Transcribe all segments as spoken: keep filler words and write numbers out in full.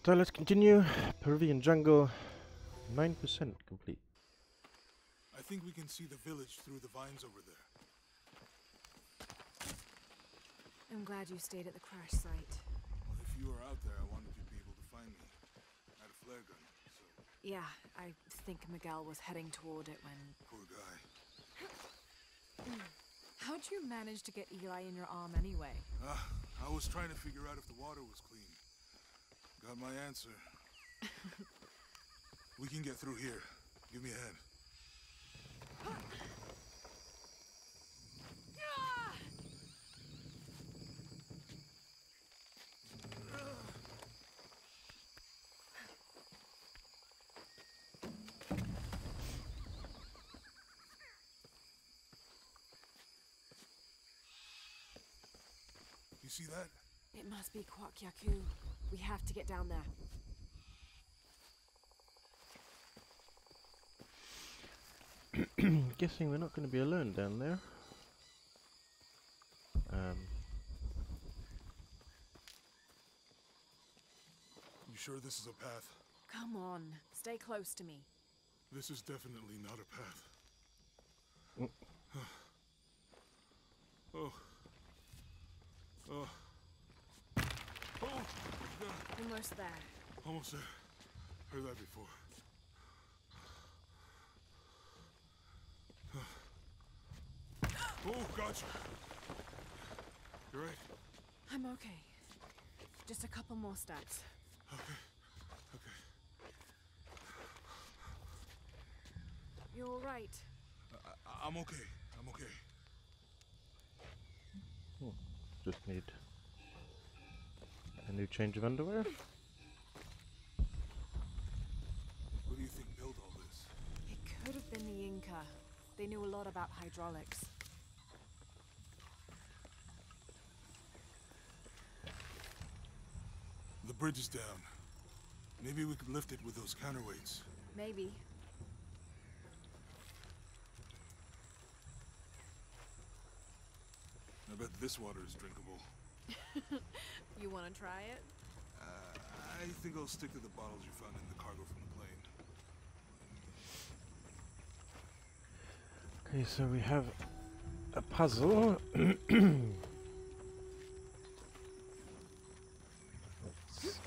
So let's continue. Peruvian jungle, nine percent complete. I think we can see the village through the vines over there. I'm glad you stayed at the crash site. Well, if you were out there, I wanted you to be able to find me. I had a flare gun, so... Yeah, I think Miguel was heading toward it when... Poor guy. How'd you manage to get Eli in your arm anyway? Ah, I was trying to figure out if the water was clean. Got my answer. We can get through here. Give me a hand. You see that? It must be Kwakyaku. We have to get down there. Guessing we're not going to be alone down there. Um, You sure this is a path? Come on, stay close to me. This is definitely not a path. Mm. Oh. Oh. Oh! God. Almost there. Almost there. Heard that before. Oh, gotcha. You're right. I'm okay. Just a couple more steps. Okay. Okay. You're all right. I, I, I'm okay. I'm okay. hmm, just need a new change of underwear. Who do you think built all this? It could have been the Inca. They knew a lot about hydraulics. The bridge is down. Maybe we could lift it with those counterweights. Maybe. I bet this water is drinkable. You want to try it? Uh, I think I'll stick to the bottles you found in the cargo from the plane. Okay, so we have a puzzle. Let's-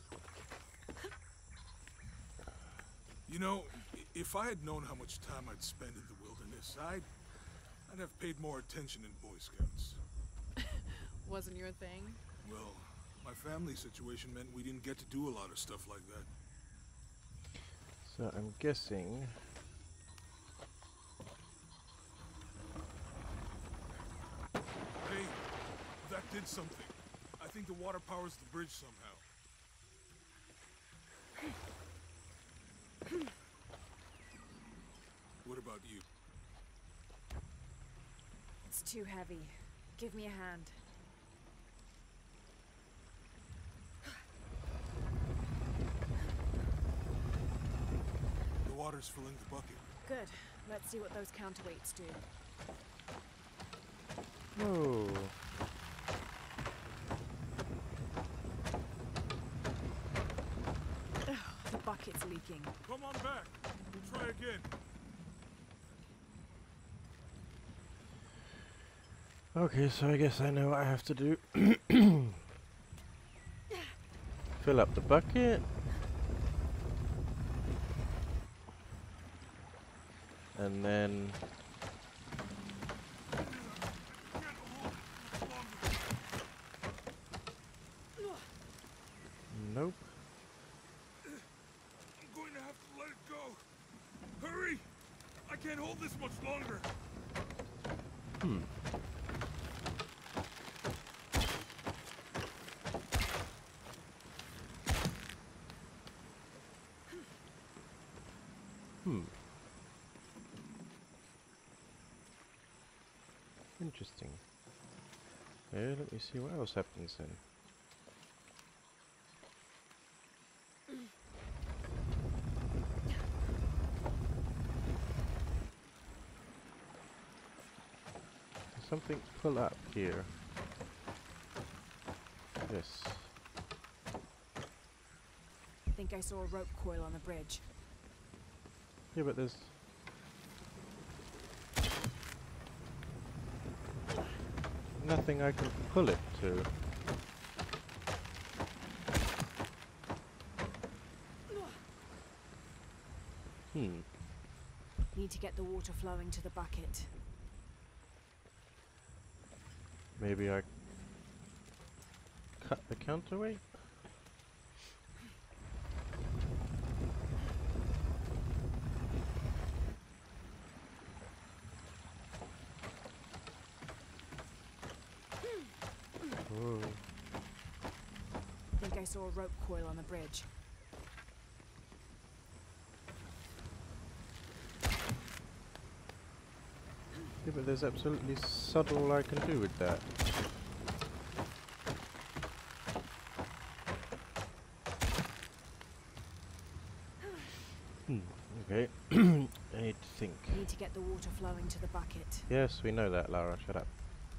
You know, i- if I had known how much time I'd spend in the wilderness, I'd, I'd have paid more attention in Boy Scouts. Wasn't your thing? Well, my family situation meant we didn't get to do a lot of stuff like that. so I'm guessing Hey, that did something. I think the water powers the bridge somehow. What about you? It's too heavy. Give me a hand. The water's filling the bucket. Good. Let's see what those counterweights do. whoa. Ugh, the bucket's leaking. Come on back. We'll try again. Okay, so I guess I know what I have to do. Fill up the bucket. And then nope. I'm going to have to let it go. Hurry! I can't hold this much longer. Hmm. Hmm. Interesting. Okay, let me see what else happens then. something pull up here. Yes. I saw a rope coil on the bridge. Yeah, but there's... nothing I can pull it to. Hmm. Need to get the water flowing to the bucket. Maybe I cut the counterweight? Whoa. Think I saw a rope coil on the bridge. Yeah, but there's absolutely sod all I can do with that. Hmm, okay. I need to think. Need to get the water flowing to the bucket. Yes, we know that, Lara. Shut up.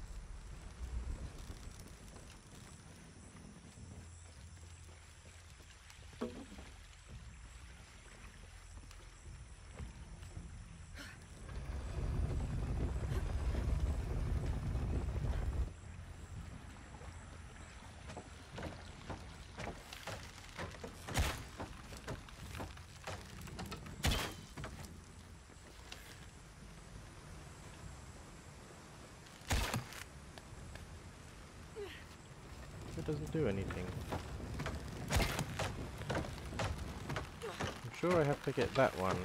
It doesn't do anything. I'm sure I have to get that one.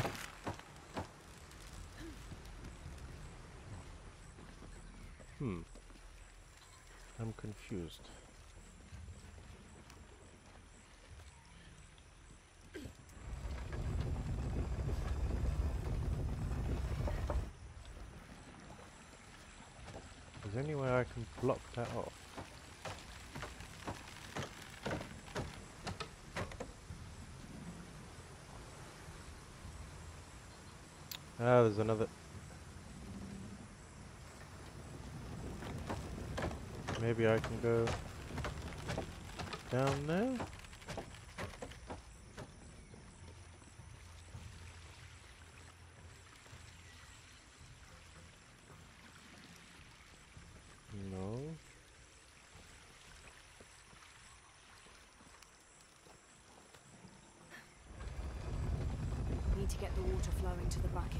Hmm. I'm confused. Is there any way I can block that off? Ah, there's another... Maybe I can go down there? No. Need to get the water flowing to the bucket.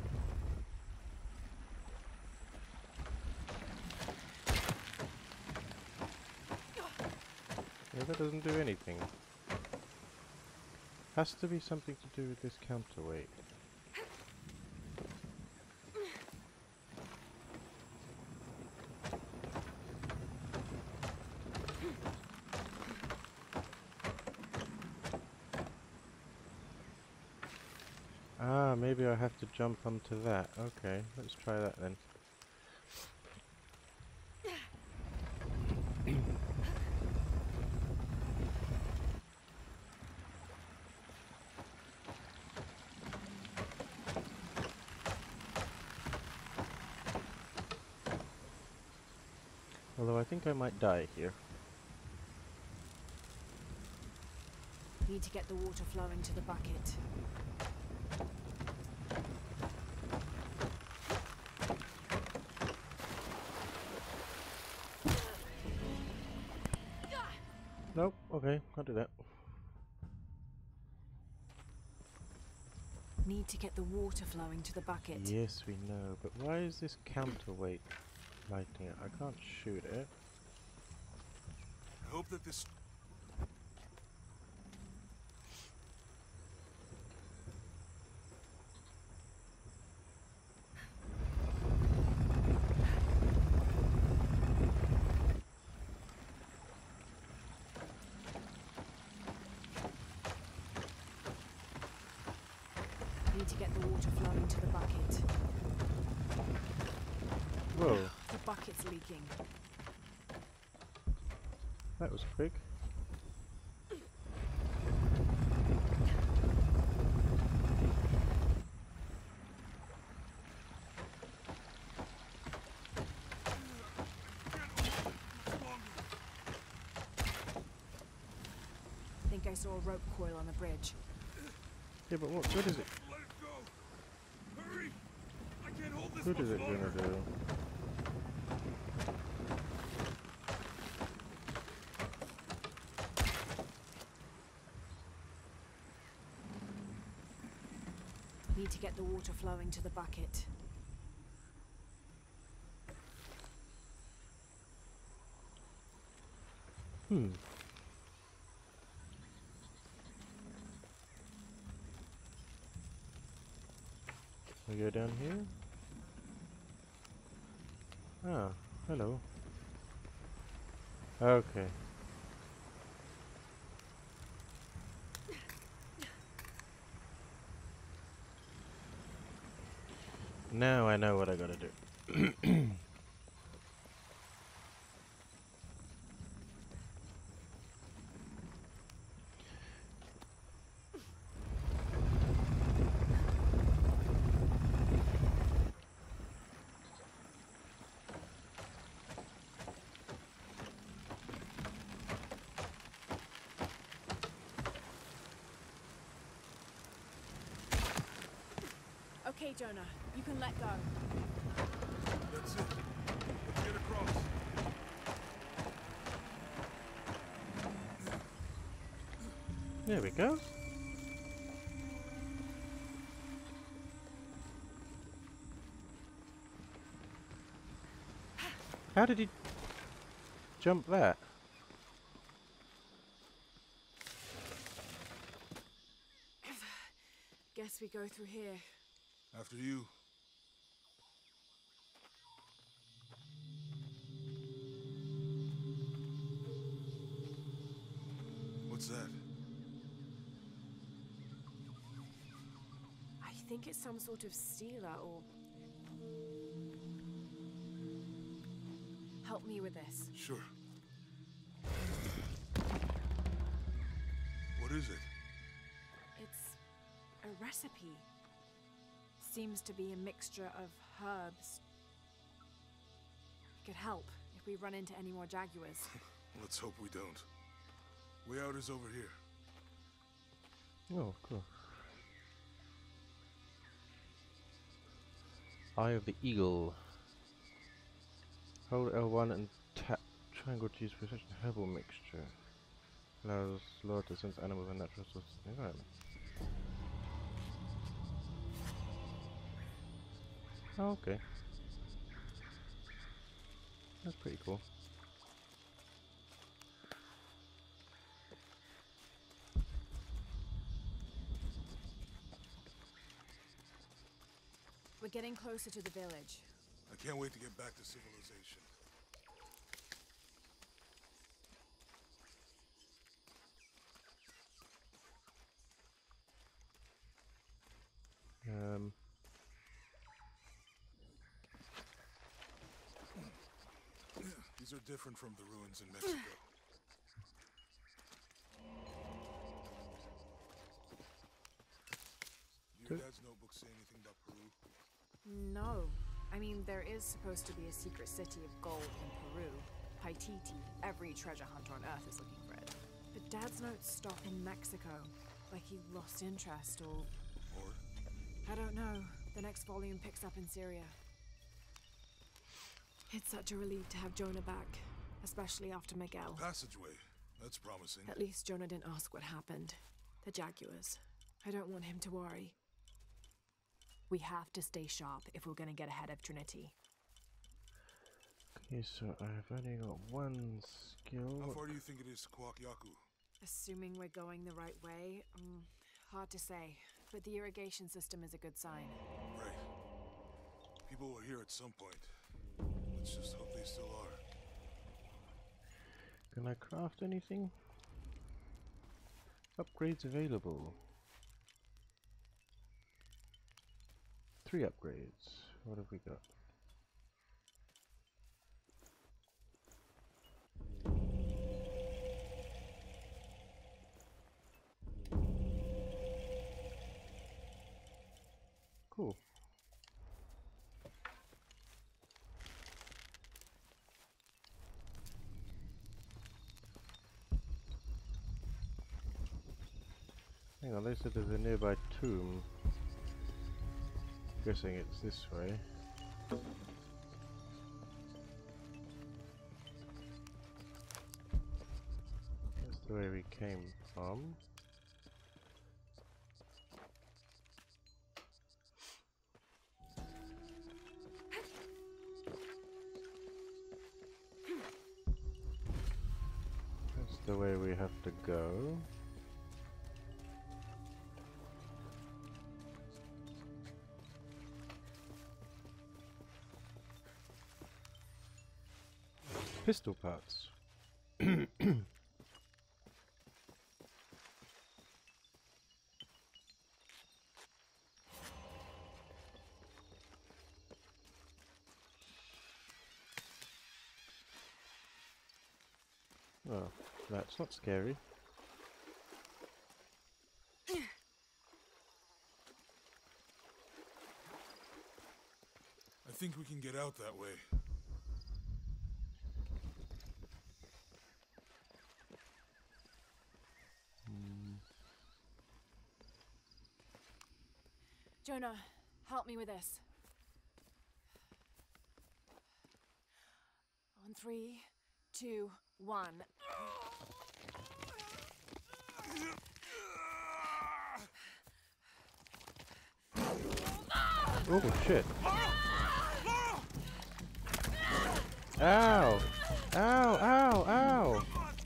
Yeah, that doesn't do anything. Has to be something to do with this counterweight. Ah, maybe I have to jump onto that. Okay, let's try that then. Although I think I might die here. Need to get the water flowing to the bucket. Nope, okay, I'll do that. Need to get the water flowing to the bucket. Yes, we know, but why is this counterweight lighting it? I can't shoot it. I hope that this... Need to get the water flowing to the bucket. Whoa, The bucket's leaking. that was quick. Think I I saw a rope coil on the bridge. Yeah, but what good is it? Let it go! Hurry! I can't hold this Good much is it longer. gonna do? Need to get the water flowing to the bucket. Hmm. We go down here? Ah, hello. Okay. Now I know what I gotta do. Okay, Jonah, you can let go. That's it. Let's get across. There we go. How did he jump that? Guess we go through here. After you. What's that? I think it's some sort of sealer or... Help me with this. Sure. What is it? It's a recipe. Seems to be a mixture of herbs. It could help if we run into any more jaguars. Let's hope we don't. Way out is over here. Oh, cool. Eye of the Eagle. Hold L one and tap triangle to use precision herbal mixture. Allows Lord to sense animals and natural sources in the environment. Oh, okay. That's pretty cool. We're getting closer to the village. I can't wait to get back to civilization. Um. These are different from the ruins in Mexico. Do your dad's notebook say anything about Peru? No. I mean, there is supposed to be a secret city of gold in Peru. Paititi. Every treasure hunter on Earth is looking for it. But Dad's notes stop in Mexico. Like he lost interest or... Or? I don't know. The next volume picks up in Syria. It's such a relief to have Jonah back. Especially after Miguel. Passageway. That's promising. At least Jonah didn't ask what happened. The jaguars. I don't want him to worry. We have to stay sharp if we're gonna get ahead of Trinity. Okay, so I've only got one skill. How far do you think it is to Kwakyaku? Assuming we're going the right way, um, hard to say. But the irrigation system is a good sign. Right. People were here at some point. Let's just hope they still are. Can I craft anything? Upgrades available. Three upgrades. What have we got? Cool. Hang on, they said there's a nearby tomb. Guessing it's this way. That's the way we came from. That's the way we have to go. Pistol parts. Oh, that's not scary. I think we can get out that way. Jonah, help me with this. On three, two, one. Oh shit. Ow! Ow, ow, ow!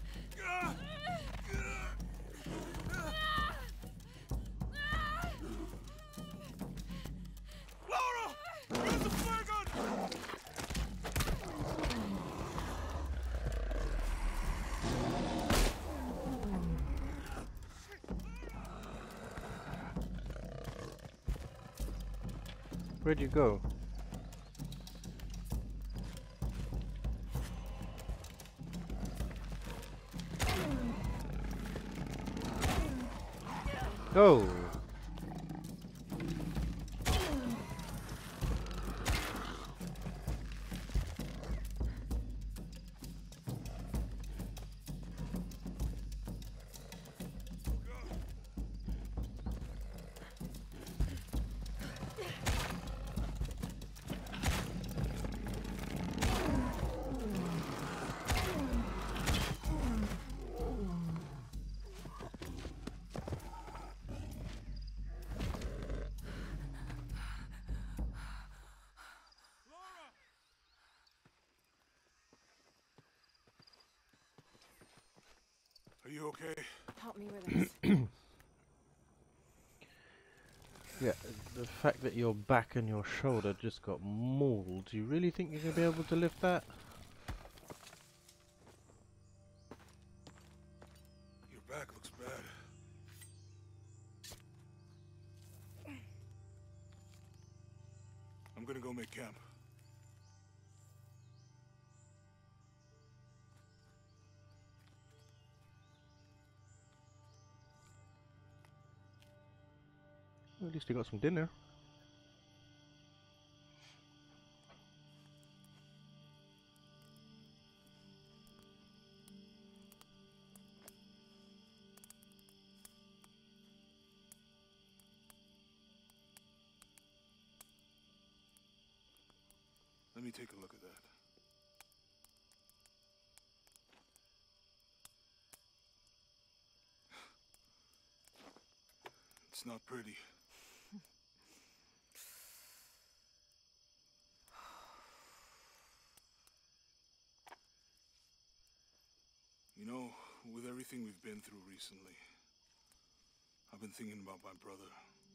Lara! Where's the flare gun? Where'd you go? Go! Are you okay? Help me with this. Yeah, the fact that your back and your shoulder just got mauled, do you really think you're going to be able to lift that? Your back looks bad. I'm gonna go make camp. Well, at least you got some dinner. Let me take a look at that. It's not pretty. You know, with everything we've been through recently, I've been thinking about my brother.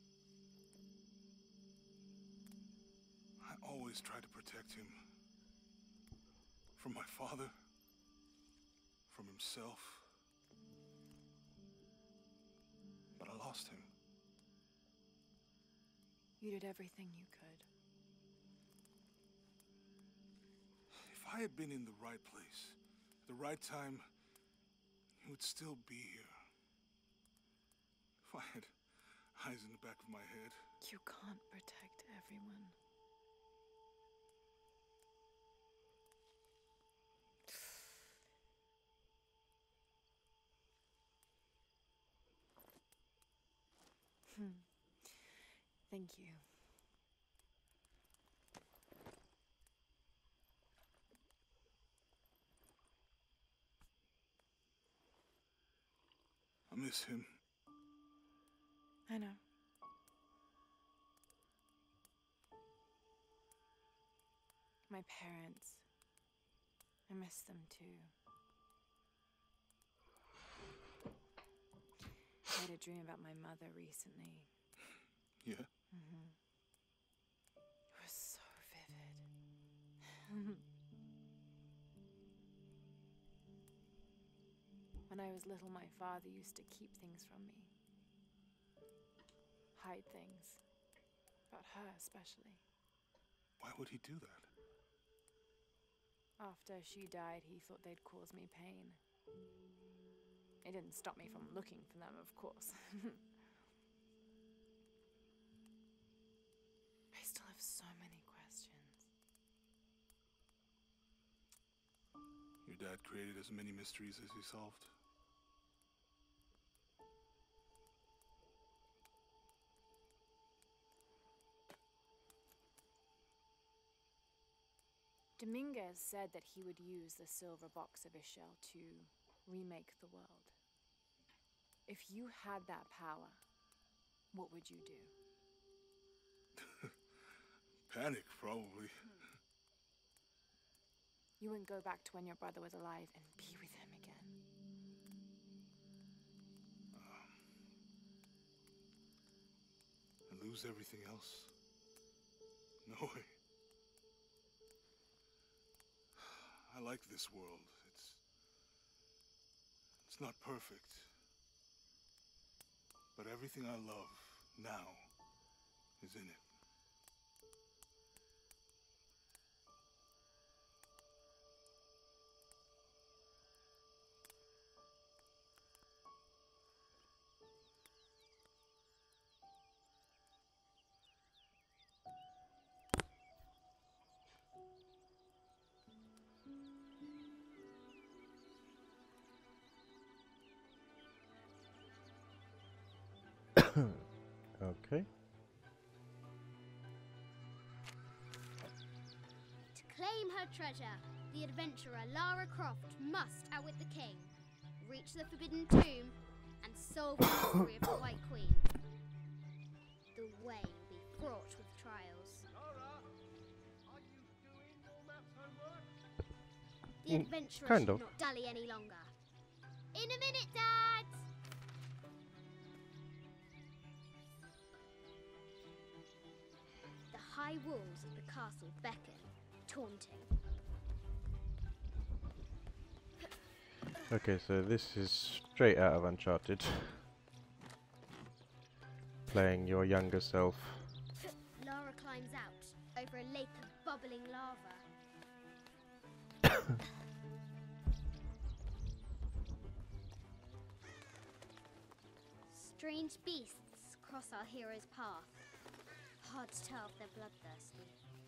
I always tried to protect him. From my father. From himself. But I lost him. You did everything you could. If I had been in the right place, at the right time, he would still be here. If I had eyes in the back of my head. You can't protect everyone. Thank you. I miss him. I know. My parents. I miss them too. I had a dream about my mother recently. Yeah? Mm-hmm. It was so vivid. When I was little, my father used to keep things from me. Hide things. About her, especially. Why would he do that? After she died, he thought they'd cause me pain. It didn't stop me from looking for them, of course. I still have so many questions. Your dad created as many mysteries as he solved. Dominguez said that he would use the silver box of Ishel to remake the world. If you had that power, what would you do? Panic, probably. You wouldn't go back to when your brother was alive and be with him again. Um, and lose everything else? No way. I like this world. It's... It's not perfect. But everything I love now is in it. Okay. To claim her treasure, the adventurer Lara Croft must outwit the king, reach the forbidden tomb, and solve the mystery of the White Queen. The way will be fraught with trials. Lara, are you doing your maths homework? The Mm, adventurer kind should of. not dally any longer. In a minute, Dad! The high walls of the castle beckon, taunting. Okay, so this is straight out of Uncharted. Playing your younger self. Lara climbs out over a lake of bubbling lava. Strange beasts cross our hero's path. Hard to tell if they're bloodthirsty.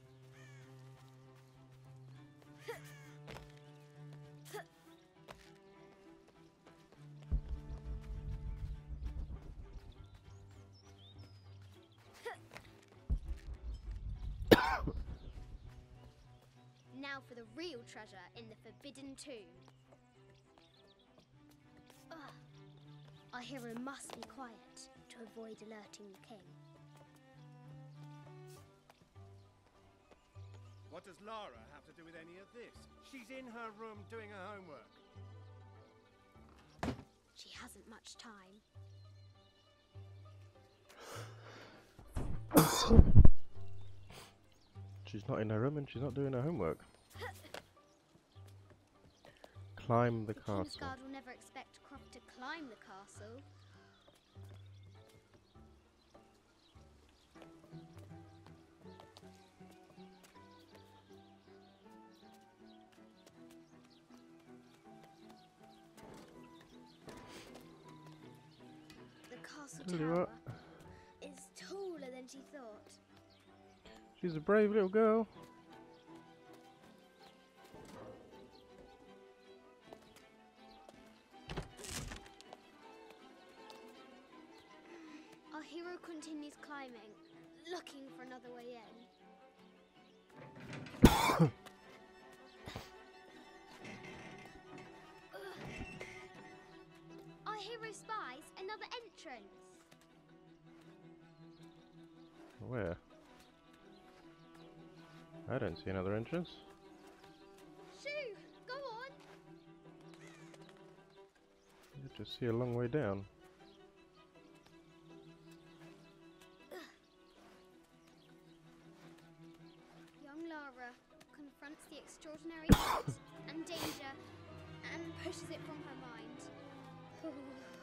Now for the real treasure in the forbidden tomb. Ugh. Our hero must be quiet to avoid alerting the king. What does Lara have to do with any of this? She's in her room doing her homework. She hasn't much time. She's not in her room and she's not doing her homework. Climb the The King's castle. Guard will never expect Croft to climb the castle. The castle Tell you tower what. is taller than she thought. She's a brave little girl. Our hero Laura continues climbing, looking for another way in. Our hero spies another entrance. Where? I don't see another entrance. Shoo! Go on! You just see a long way down. Young Lara confronts the extraordinary threat and danger and pushes it from her mind.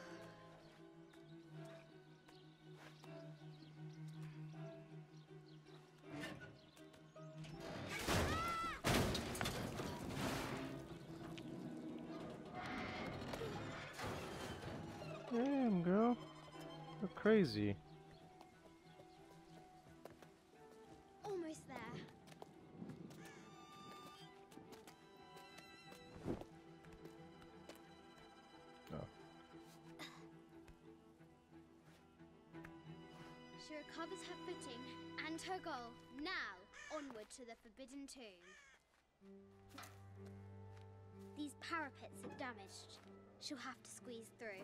Damn, girl. You're crazy. Almost there. Oh. She recovers her footing and her goal. Now, onward to the Forbidden Tomb. These parapets are damaged. She'll have to squeeze through.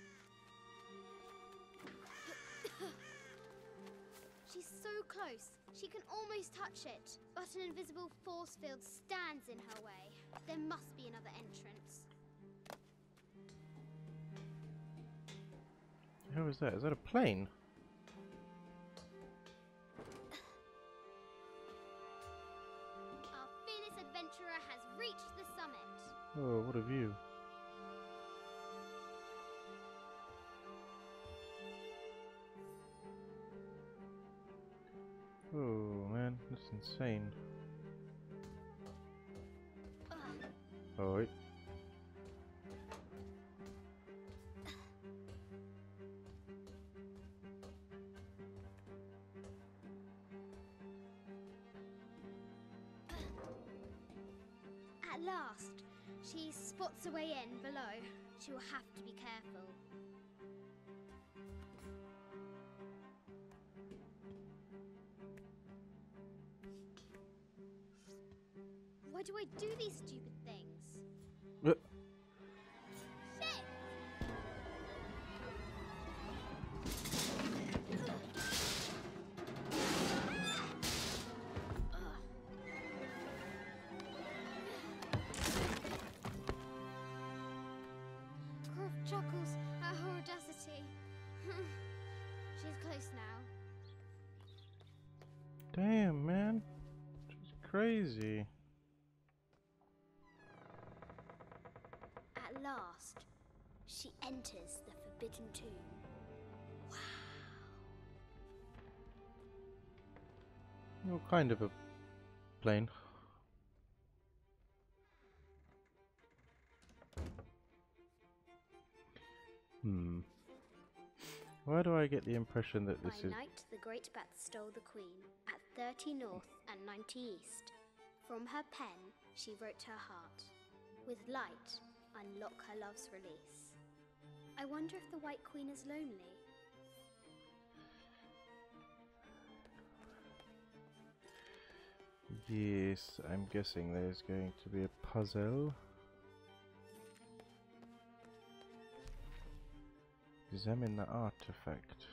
She's so close, she can almost touch it, but an invisible force field stands in her way. There must be another entrance. How is that? Is that a plane? Our fearless adventurer has reached the summit. Oh, what a view. Oh man, that's insane. Oh wait. At last, she spots a way in below. She will have to be careful. Why do I do these stupid things? Uh. Shit! Croft chuckles at her audacity. She's close now. Damn, man. She's crazy. At last, she enters the Forbidden Tomb. Wow. You're kind of a plane. Hmm. Why do I get the impression that this By is... night, the great bat stole the queen at thirty north and ninety east. From her pen, she wrote her heart. With light, unlock her love's release. I wonder if the White Queen is lonely. Yes, I'm guessing there's going to be a puzzle. Examine the artifact.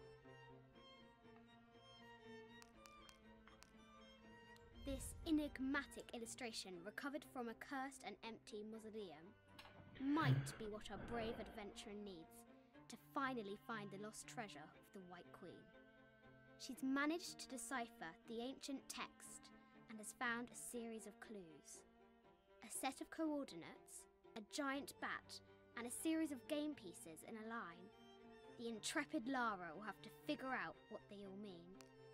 This enigmatic illustration, recovered from a cursed and empty mausoleum, might be what our brave adventurer needs to finally find the lost treasure of the White Queen. She's managed to decipher the ancient text and has found a series of clues. A set of coordinates, a giant bat, and a series of game pieces in a line. The intrepid Lara will have to figure out what they all mean.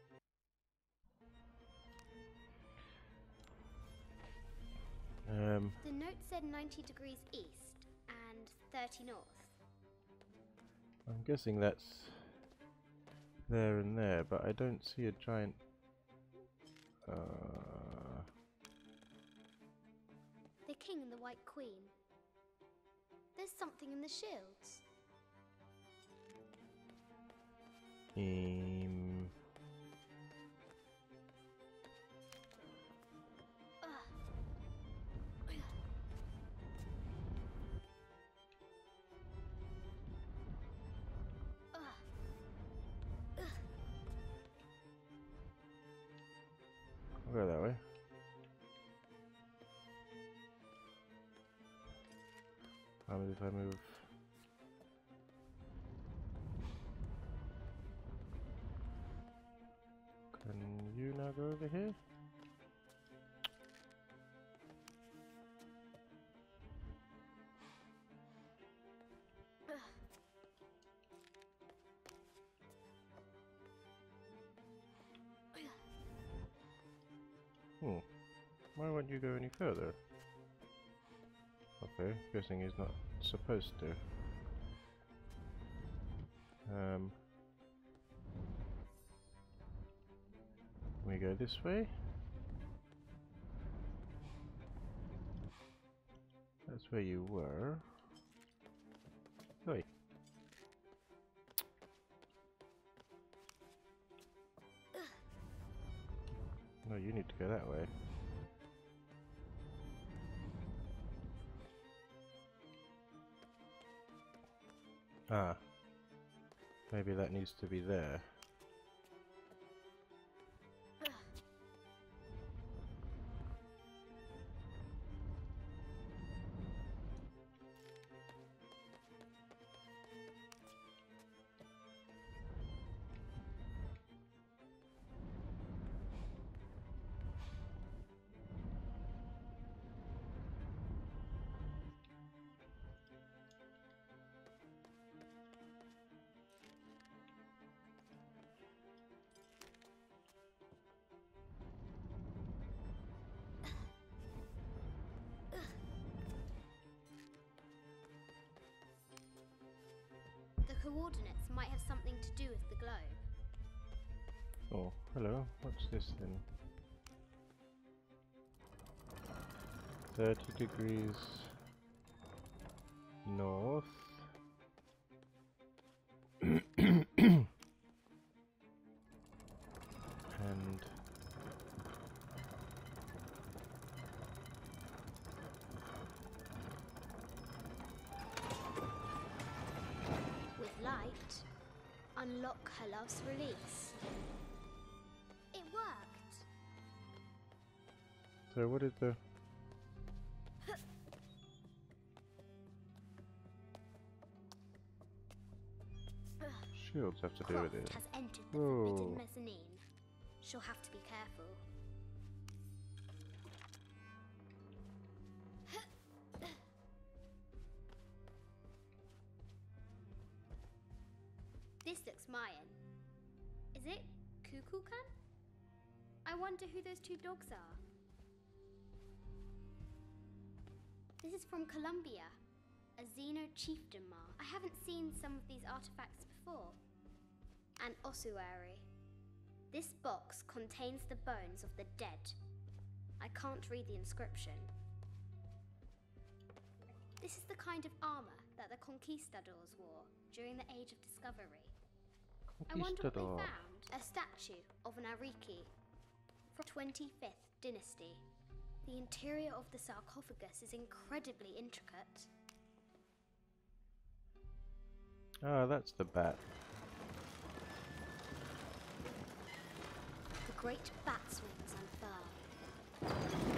Um, The note said ninety degrees east and thirty north. I'm guessing that's there and there, but I don't see a giant... Uh, The king and the White Queen. There's something in the shields. Um. I'll go that way. How many if I move? Can you now go over here? Hmm. Why won't you go any further? Okay, guessing he's not supposed to. Um. We go this way. That's where you were. Oi. No, you need to go that way. Ah. Maybe that needs to be there. The coordinates might have something to do with the globe. Oh, hello. What's this then? thirty degrees north. And With light, unlock her love's release. It worked. so what did the shields have to do with Croft it? has entered the Whoa. forbidden mezzanine. She'll have to be careful. This looks Mayan. Is it Kukulkan? I wonder who those two dogs are. This is from Colombia, a Xeno chieftain mark. I haven't seen some of these artifacts before. An ossuary. This box contains the bones of the dead. I can't read the inscription. This is the kind of armor that the conquistadors wore during the Age of Discovery. I wonder what they Conquistador. found. A statue of an Ariki from twenty-fifth dynasty. The interior of the sarcophagus is incredibly intricate. Ah, that's the bat. The great bat's wings unfurl.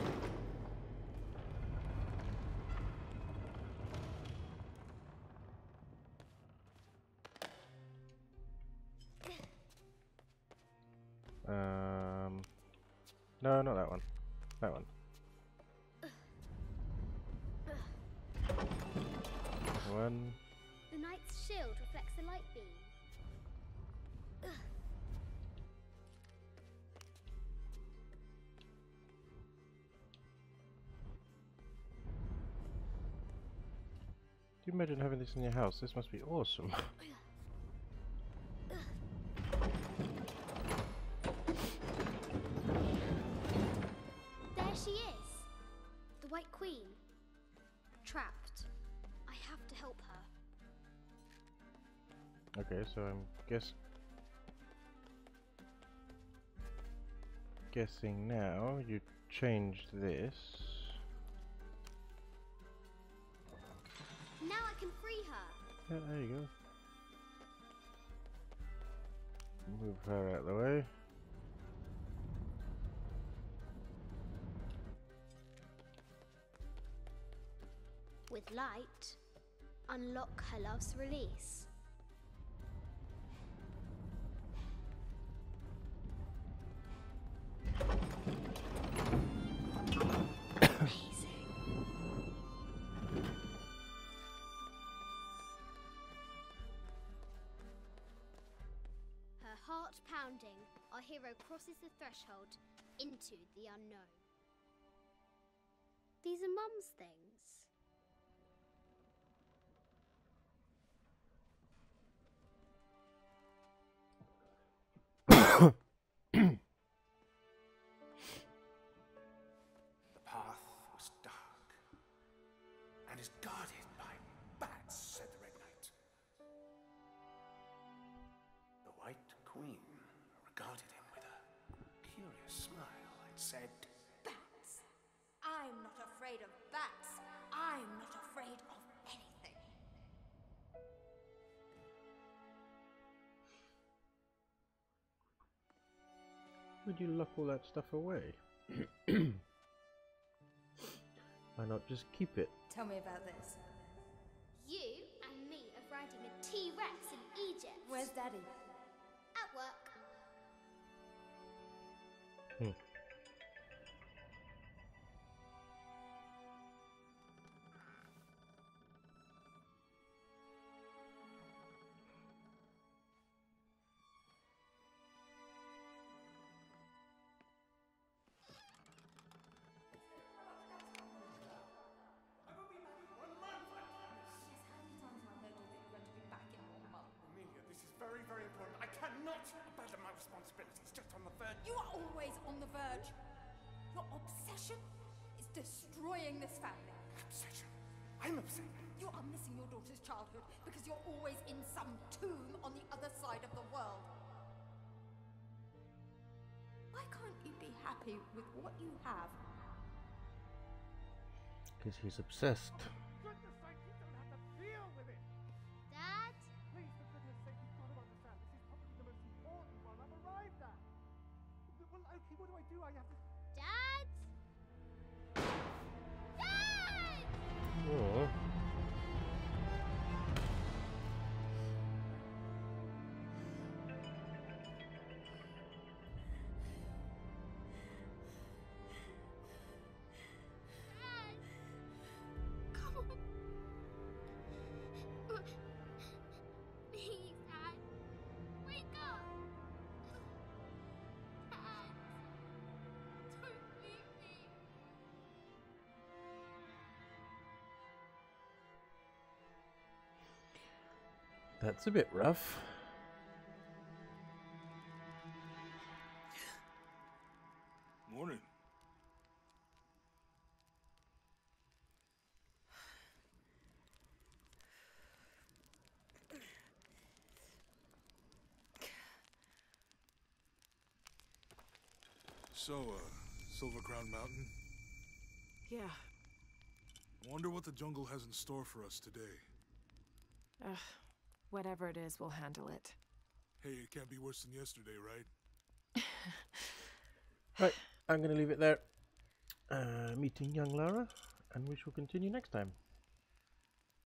Um, no, not that one. That one. One. The knight's shield reflects the light beam. Do you imagine having this in your house? This must be awesome. There she is! The White Queen. Trapped. I have to help her. Okay, so I'm guess. guessing now you change this. Now I can free her. Yeah, there you go. Move her out of the way. With light, unlock her love's release. Her heart pounding, our hero crosses the threshold into the unknown. These are Mum's things. The path was dark and is guarded by bats, said the Red Knight. The White Queen regarded him with a curious smile and said, Bats! I'm not afraid of bats. I'm not afraid of anything. Would you lock all that stuff away? Why not just keep it? Tell me about this. You and me are riding a T-Rex in Egypt. Where's Daddy? At work. Hmm. Amelia, this is very, very important. I cannot abandon my responsibilities just on the verge. You are always on the verge. Your obsession is destroying this family. Obsession. I'm upset. You are missing your daughter's childhood because you're always in some tomb on the other side of the world. Why can't you be happy with what you have? Because he's obsessed. Goodness sake, you don't have to deal with it. Dad? Please, for goodness sake, you've got to understand. This is probably the most important one I've arrived at. Well, okay, what do I do? I have to... Dad? Dad! Oh. Come on. Please, Dad. Wake up. Dad. Don't leave me. That's a bit rough. Morning. So, uh, Silver Crown Mountain? Yeah. Wonder what the jungle has in store for us today. Ugh. Whatever it is, we'll handle it. Hey, it can't be worse than yesterday, right? Right, I'm going to leave it there. Uh, meeting young Lara, and we shall continue next time.